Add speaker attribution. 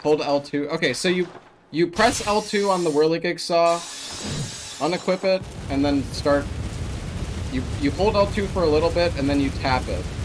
Speaker 1: Hold L2. Okay, so you press L2 on the Whirligig Saw, unequip it, and then start. You hold L2 for a little bit, and then you tap it.